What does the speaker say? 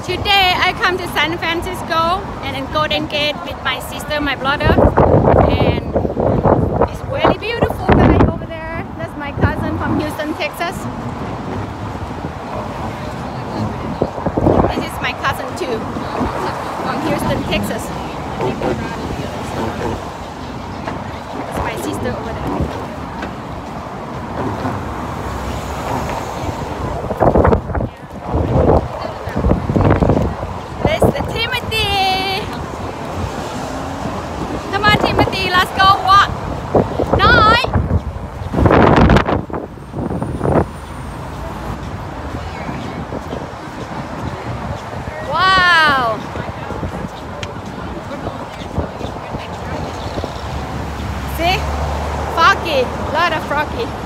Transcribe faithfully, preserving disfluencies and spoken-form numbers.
Today I come to San Francisco and in Golden Gate with my sister, my brother, and it's really beautiful guy over there. That's my cousin from Houston, Texas. This is my cousin too, from Houston, Texas. That's my sister over there. Let's go walk. Nói. Wow. See? Froggy. Lot of froggy.